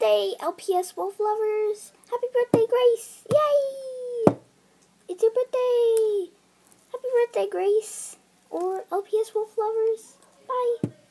birthday, LPS Wolf Lovers. Happy birthday, Grace. Yay! It's your birthday. Happy birthday, Grace. Or LPS Wolf Lovers. Bye.